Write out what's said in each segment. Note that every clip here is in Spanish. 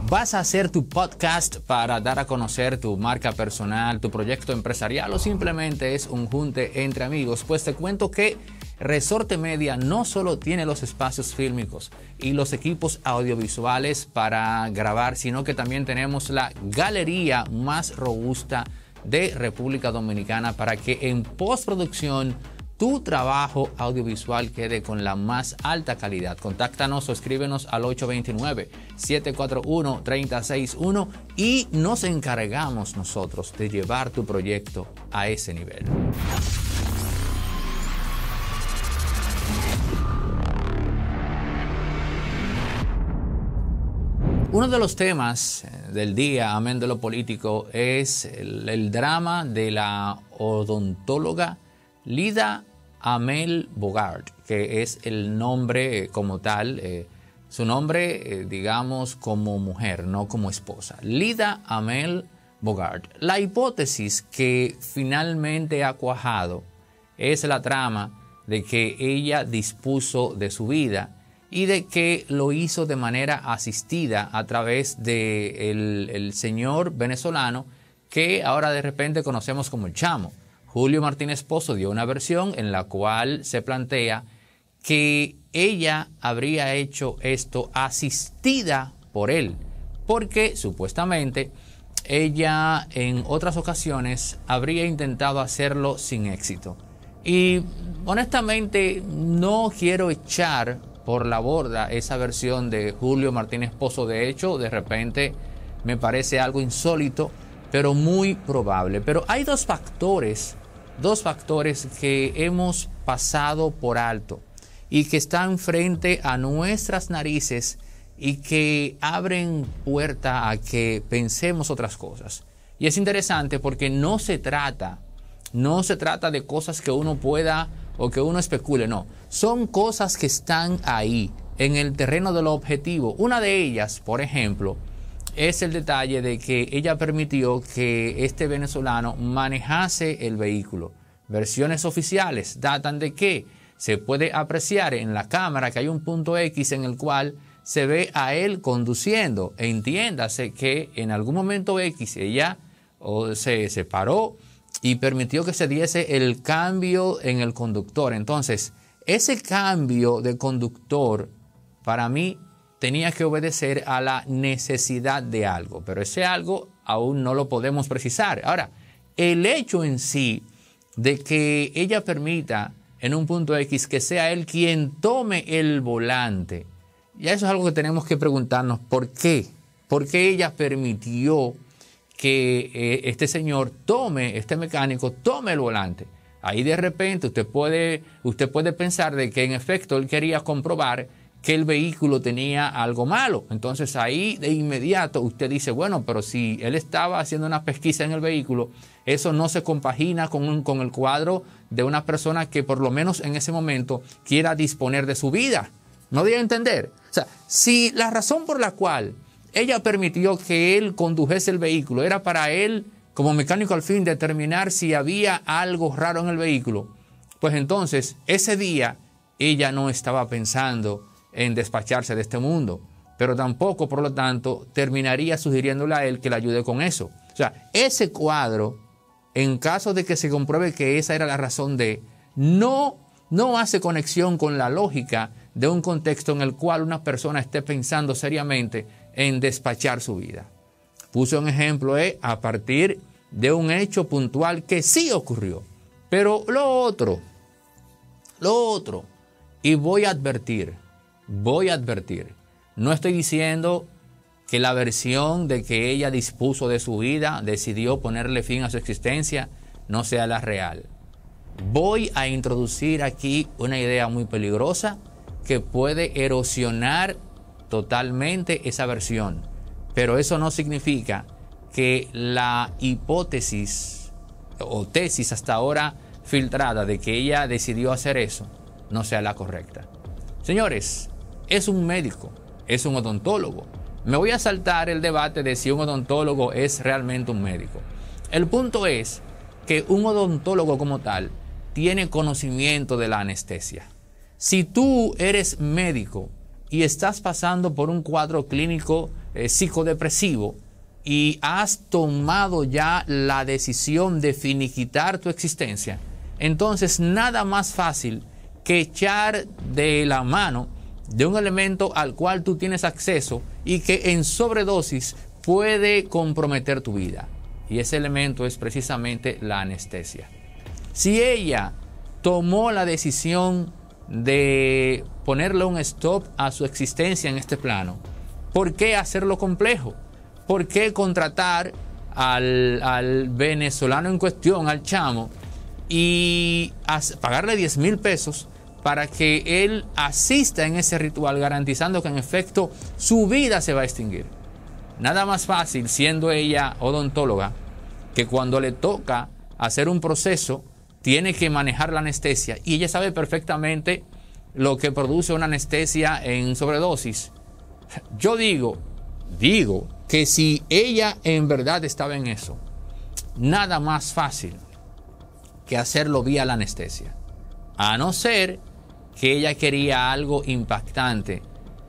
¿Vas a hacer tu podcast para dar a conocer tu marca personal, tu proyecto empresarial o simplemente es un junte entre amigos? Pues te cuento que Resorte Media no solo tiene los espacios fílmicos y los equipos audiovisuales para grabar, sino que también tenemos la galería más robusta de República Dominicana para que en postproducción tu trabajo audiovisual quede con la más alta calidad. Contáctanos o escríbenos al 829-741-3061 y nos encargamos nosotros de llevar tu proyecto a ese nivel. Uno de los temas del día, amén de lo político, es el drama de la odontóloga Lida Amel Bogart, que es el nombre como tal, su nombre, digamos, como mujer, no como esposa. Lida Amel Bogart. La hipótesis que finalmente ha cuajado es la trama de que ella dispuso de su vida y de que lo hizo de manera asistida a través de el señor venezolano que ahora de repente conocemos como el Chamo. Julio Martínez Pozo dio una versión en la cual se plantea que ella habría hecho esto asistida por él, porque supuestamente ella en otras ocasiones habría intentado hacerlo sin éxito. Y honestamente no quiero echar por la borda esa versión de Julio Martínez Pozo. De hecho, de repente me parece algo insólito, pero muy probable. Pero hay dos factores que hemos pasado por alto y que están frente a nuestras narices y que abren puerta a que pensemos otras cosas. Y es interesante porque no se trata de cosas que uno pueda o que uno especule, no. Son cosas que están ahí, en el terreno de lo objetivo. Una de ellas, por ejemplo, es el detalle de que ella permitió que este venezolano manejase el vehículo. Versiones oficiales datan de que se puede apreciar en la cámara que hay un punto X en el cual se ve a él conduciendo. Entiéndase que en algún momento X ella se paró y permitió que se diese el cambio en el conductor. Entonces, ese cambio de conductor para mí tenía que obedecer a la necesidad de algo, pero ese algo aún no lo podemos precisar. Ahora, el hecho en sí de que ella permita en un punto X que sea él quien tome el volante, ya eso es algo que tenemos que preguntarnos, ¿por qué? ¿Por qué ella permitió que este señor este mecánico tome el volante? Ahí de repente usted puede pensar de que en efecto él quería comprobar que el vehículo tenía algo malo. Entonces ahí de inmediato usted dice, bueno, pero si él estaba haciendo una pesquisa en el vehículo, eso no se compagina con el cuadro de una persona que por lo menos en ese momento quiera disponer de su vida. ¿No debe entender? O sea, si la razón por la cual ella permitió que él condujese el vehículo era para él, como mecánico al fin, determinar si había algo raro en el vehículo, pues entonces ese día ella no estaba pensando en despacharse de este mundo, pero tampoco, por lo tanto, terminaría sugiriéndole a él que le ayude con eso. O sea, ese cuadro, en caso de que se compruebe que esa era la razón no hace conexión con la lógica de un contexto en el cual una persona esté pensando seriamente en despachar su vida. Puse un ejemplo a partir de un hecho puntual que sí ocurrió. Pero lo otro, y voy a advertir, no estoy diciendo que la versión de que ella dispuso de su vida, decidió ponerle fin a su existencia, no sea la real. Voy a introducir aquí una idea muy peligrosa que puede erosionar totalmente esa versión, pero eso no significa que la hipótesis o tesis hasta ahora filtrada de que ella decidió hacer eso no sea la correcta. Señores, es un médico, es un odontólogo. Me voy a saltar el debate de si un odontólogo es realmente un médico. El punto es que un odontólogo como tal tiene conocimiento de la anestesia. Si tú eres médico y estás pasando por un cuadro clínico psicodepresivo y has tomado ya la decisión de finiquitar tu existencia, entonces nada más fácil que echar de la mano de un elemento al cual tú tienes acceso y que en sobredosis puede comprometer tu vida. Y ese elemento es precisamente la anestesia. Si ella tomó la decisión de ponerle un stop a su existencia en este plano, ¿por qué hacerlo complejo? ¿Por qué contratar al venezolano en cuestión, al chamo, y pagarle 10,000 pesos para que él asista en ese ritual, garantizando que en efecto su vida se va a extinguir? Nada más fácil, siendo ella odontóloga, que cuando le toca hacer un proceso tiene que manejar la anestesia y ella sabe perfectamente lo que produce una anestesia en sobredosis. Yo digo que si ella en verdad estaba en eso, nada más fácil que hacerlo vía la anestesia, a no ser que ella quería algo impactante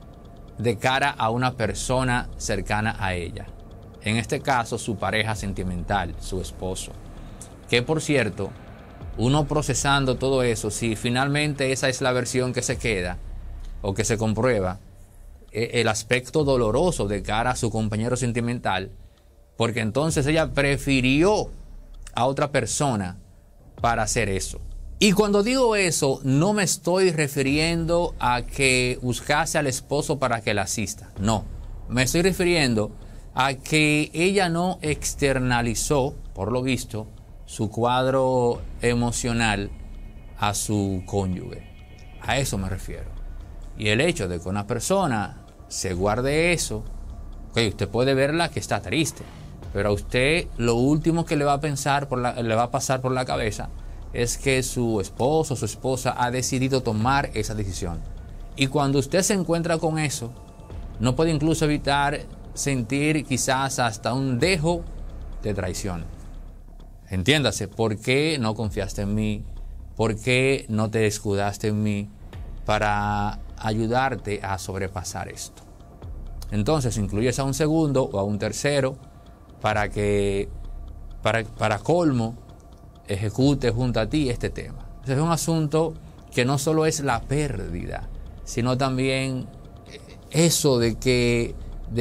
de cara a una persona cercana a ella, en este caso su pareja sentimental, su esposo, que por cierto, uno procesando todo eso, si finalmente esa es la versión que se queda o que se comprueba, el aspecto doloroso de cara a su compañero sentimental, porque entonces ella prefirió a otra persona para hacer eso. Y cuando digo eso, no me estoy refiriendo a que buscase al esposo para que la asista. No, me estoy refiriendo a que ella no externalizó, por lo visto, su cuadro emocional a su cónyuge. A eso me refiero. Y el hecho de que una persona se guarde eso, okay, usted puede verla que está triste, pero a usted lo último que le va a pasar por la cabeza es que su esposo o su esposa ha decidido tomar esa decisión. Y cuando usted se encuentra con eso, no puede incluso evitar sentir quizás hasta un dejo de traición. Entiéndase, ¿por qué no confiaste en mí? ¿Por qué no te escudaste en mí para ayudarte a sobrepasar esto? Entonces incluyes a un segundo o a un tercero para que, para colmo, ejecute junto a ti este tema. Es un asunto que no solo es la pérdida, sino también eso de que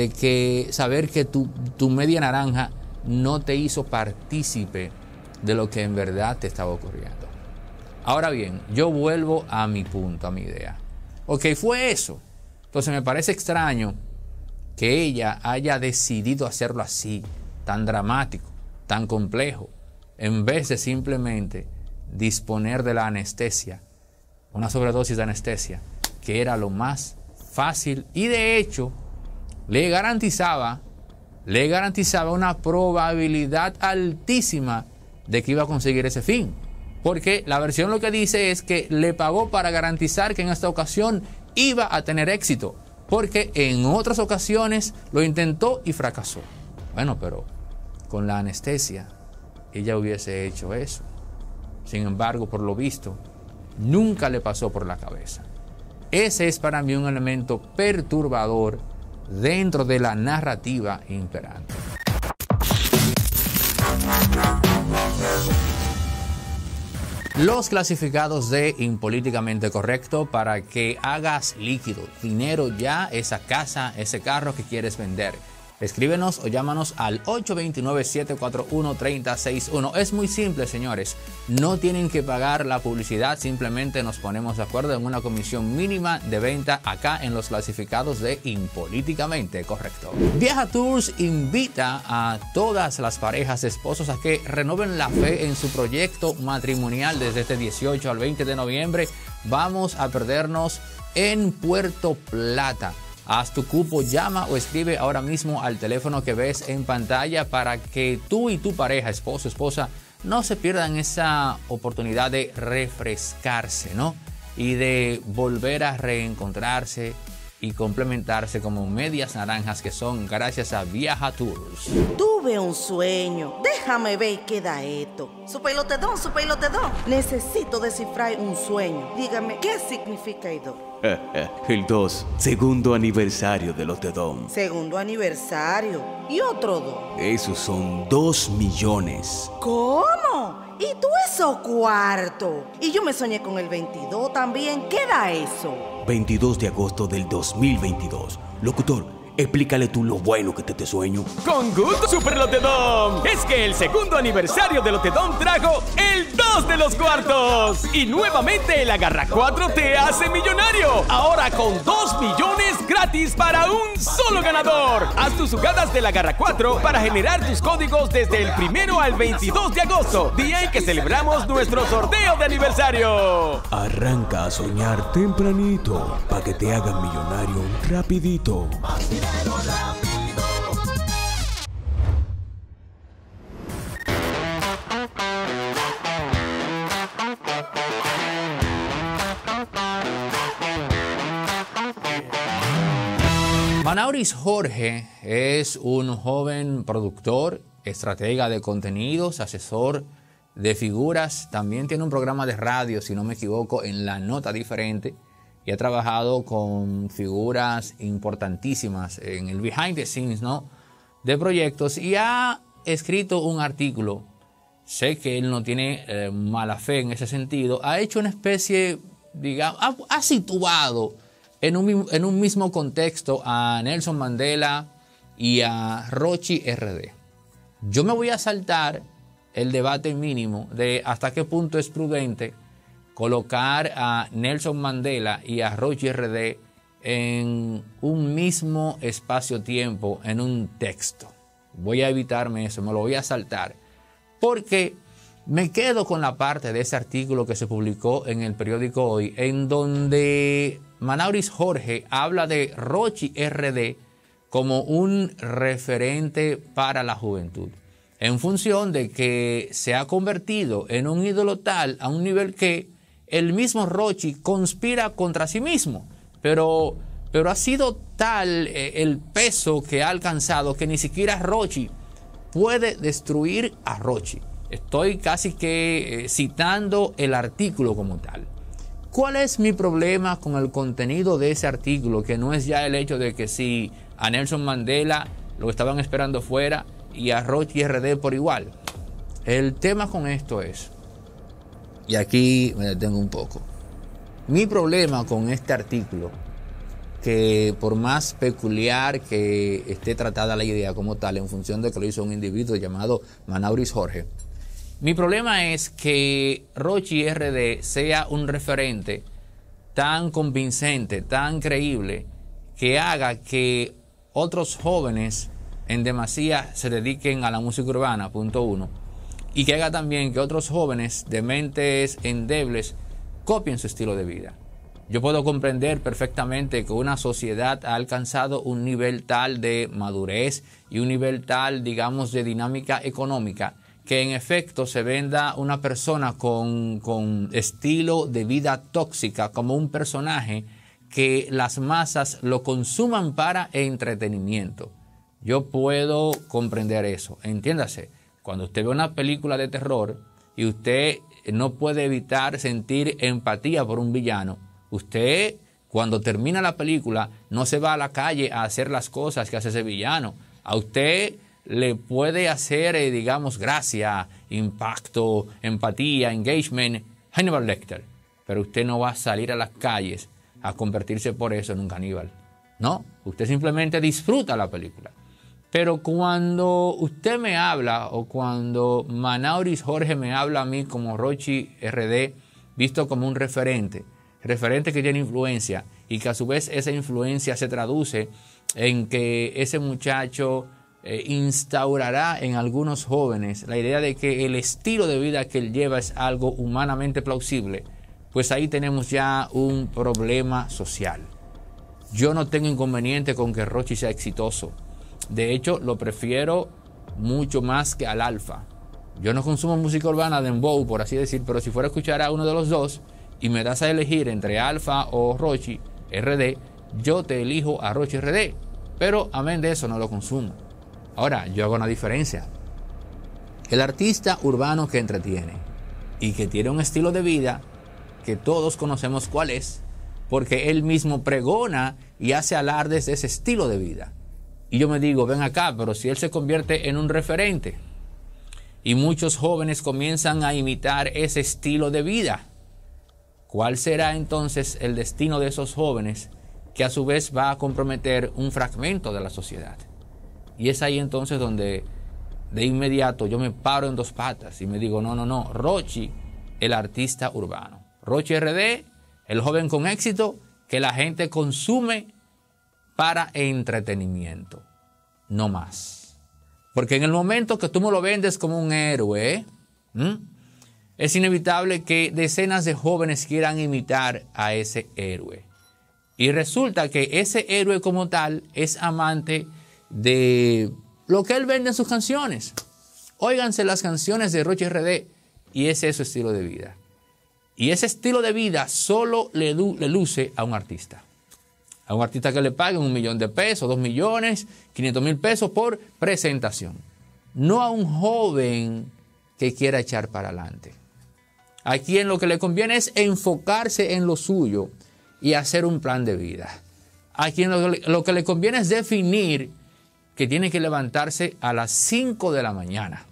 saber que tu media naranja no te hizo partícipe de lo que en verdad te estaba ocurriendo. Ahora bien, yo vuelvo a mi punto, a mi idea. Ok, fue eso. Entonces me parece extraño que ella haya decidido hacerlo así, tan dramático, tan complejo, en vez de simplemente disponer de la anestesia, una sobredosis de anestesia, que era lo más fácil y de hecho le garantizaba una probabilidad altísima de que iba a conseguir ese fin. Porque la versión lo que dice es que le pagó para garantizar que en esta ocasión iba a tener éxito, porque en otras ocasiones lo intentó y fracasó. Bueno, pero con la anestesia ella hubiese hecho eso. Sin embargo, por lo visto, nunca le pasó por la cabeza. Ese es para mí un elemento perturbador dentro de la narrativa imperante. Los clasificados de Impolíticamente Correcto para que hagas líquido, dinero ya, esa casa, ese carro que quieres vender. Escríbenos o llámanos al 829-741-3061. Es muy simple, señores. No tienen que pagar la publicidad, simplemente nos ponemos de acuerdo en una comisión mínima de venta acá en los clasificados de Impolíticamente Correcto. Viaja Tours invita a todas las parejas de esposos a que renoven la fe en su proyecto matrimonial desde este 18 al 20 de noviembre. Vamos a perdernos en Puerto Plata. Haz tu cupo, llama o escribe ahora mismo al teléfono que ves en pantalla para que tú y tu pareja, esposo, esposa, no se pierdan esa oportunidad de refrescarse, ¿no? Y de volver a reencontrarse y complementarse como medias naranjas que son gracias a Viaja Tours. Tú tuve un sueño. Déjame ver qué da esto. Su pelotedón. Necesito descifrar un sueño. Dígame, ¿qué significa el 2? El 2, segundo aniversario de Lotedom. Segundo aniversario. ¿Y otro 2? Esos son 2 millones. ¿Cómo? ¿Y tú esos cuartos? Y yo me soñé con el 22 también. ¿Qué da eso? 22 de agosto del 2022. Locutor, explícale tú lo bueno que te sueño. Con gusto, Super Lotedom. Es que el segundo aniversario de Lotedom trajo el 2 de los cuartos. Y nuevamente el Agarra 4 te hace millonario. Ahora con 2 millones gratis para un solo ganador. Haz tus jugadas del Agarra 4 para generar tus códigos desde el 1 al 22 de agosto, día en que celebramos nuestro sorteo de aniversario. Arranca a soñar tempranito para que te hagan millonario rapidito. Manauris Jorge es un joven productor, estratega de contenidos, asesor de figuras. También tiene un programa de radio, si no me equivoco, en La Nota Diferente. Y ha trabajado con figuras importantísimas en el behind the scenes, ¿no?, de proyectos. Y ha escrito un artículo. Sé que él no tiene mala fe en ese sentido. Ha hecho una especie, digamos, ha situado en un mismo contexto a Nelson Mandela y a Rochi RD. Yo me voy a saltar el debate mínimo de hasta qué punto es prudente colocar a Nelson Mandela y a Rochi RD en un mismo espacio-tiempo, en un texto. Voy a evitarme eso, me lo voy a saltar, porque me quedo con la parte de ese artículo que se publicó en el periódico Hoy, en donde Manauris Jorge habla de Rochi RD como un referente para la juventud, en función de que se ha convertido en un ídolo tal a un nivel que el mismo Rochi conspira contra sí mismo, pero ha sido tal el peso que ha alcanzado que ni siquiera Rochi puede destruir a Rochi. Estoy casi que citando el artículo como tal. ¿Cuál es mi problema con el contenido de ese artículo? Que no es ya el hecho de que si a Nelson Mandela lo estaban esperando fuera y a Rochi RD por igual. El tema con esto es, y aquí me detengo un poco, mi problema con este artículo, que por más peculiar que esté tratada la idea como tal, en función de que lo hizo un individuo llamado Manauris Jorge, mi problema es que Rochi RD sea un referente tan convincente, tan creíble, que haga que otros jóvenes en demasía se dediquen a la música urbana, punto uno, y que haga también que otros jóvenes de mentes endebles copien su estilo de vida. Yo puedo comprender perfectamente que una sociedad ha alcanzado un nivel tal de madurez y un nivel tal, digamos, de dinámica económica, que en efecto se venda una persona con estilo de vida tóxica como un personaje que las masas lo consuman para entretenimiento. Yo puedo comprender eso. Entiéndase, cuando usted ve una película de terror y usted no puede evitar sentir empatía por un villano, usted cuando termina la película no se va a la calle a hacer las cosas que hace ese villano. A usted le puede hacer, digamos, gracia, impacto, empatía, engagement, Hannibal Lecter. Pero usted no va a salir a las calles a convertirse por eso en un caníbal. No, usted simplemente disfruta la película. Pero cuando usted me habla, o cuando Manauris Jorge me habla a mí como Rochi RD, visto como un referente que tiene influencia, y que a su vez esa influencia se traduce en que ese muchacho instaurará en algunos jóvenes la idea de que el estilo de vida que él lleva es algo humanamente plausible, pues ahí tenemos ya un problema social. Yo no tengo inconveniente con que Rochi sea exitoso. De hecho, lo prefiero mucho más que al Alfa. Yo no consumo música urbana de dembow, por así decir, pero si fuera a escuchar a uno de los dos y me das a elegir entre Alfa o Rochi RD, yo te elijo a Rochi RD. Pero amén de eso no lo consumo. Ahora, yo hago una diferencia. El artista urbano que entretiene y que tiene un estilo de vida que todos conocemos cuál es, porque él mismo pregona y hace alardes de ese estilo de vida. Y yo me digo, ven acá, pero si él se convierte en un referente y muchos jóvenes comienzan a imitar ese estilo de vida, ¿cuál será entonces el destino de esos jóvenes que a su vez va a comprometer un fragmento de la sociedad? Y es ahí entonces donde de inmediato yo me paro en dos patas y me digo, no, Rochy, el artista urbano. Rochy RD, el joven con éxito que la gente consume para entretenimiento, no más. Porque en el momento que tú me lo vendes como un héroe, es inevitable que decenas de jóvenes quieran imitar a ese héroe. Y resulta que ese héroe como tal es amante de lo que él vende en sus canciones. Óiganse las canciones de Rochy RD y ese es su estilo de vida. Y ese estilo de vida solo le luce a un artista. A un artista que le paguen $1 millón, $2 millones, $500,000 por presentación. No a un joven que quiera echar para adelante. A quien lo que le conviene es enfocarse en lo suyo y hacer un plan de vida. A quien lo que le conviene es definir que tiene que levantarse a las 5 de la mañana,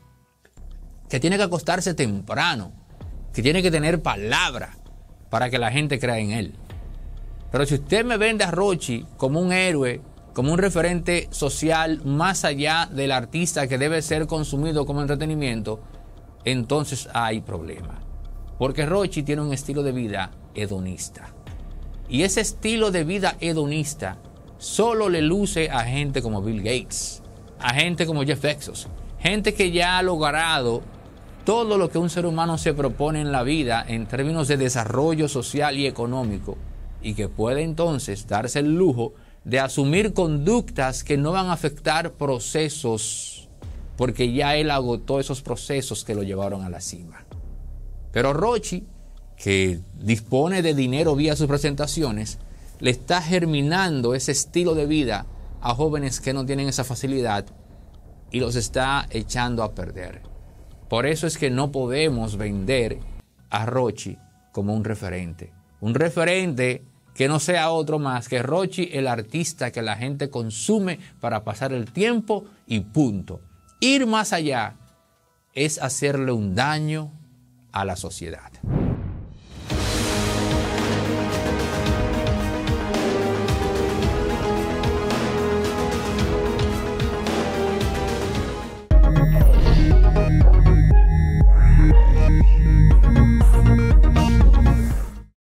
que tiene que acostarse temprano, que tiene que tener palabra para que la gente crea en él. Pero si usted me vende a Rochy como un héroe, como un referente social más allá del artista que debe ser consumido como entretenimiento, entonces hay problema. Porque Rochy tiene un estilo de vida hedonista. Y ese estilo de vida hedonista solo le luce a gente como Bill Gates, a gente como Jeff Bezos, gente que ya ha logrado todo lo que un ser humano se propone en la vida en términos de desarrollo social y económico, y que puede entonces darse el lujo de asumir conductas que no van a afectar procesos, porque ya él agotó esos procesos que lo llevaron a la cima. Pero Rochy, que dispone de dinero vía sus presentaciones, le está germinando ese estilo de vida a jóvenes que no tienen esa facilidad y los está echando a perder. Por eso es que no podemos vender a Rochy como un referente. Un referente que no sea otro más que Rochy, el artista que la gente consume para pasar el tiempo y punto. Ir más allá es hacerle un daño a la sociedad.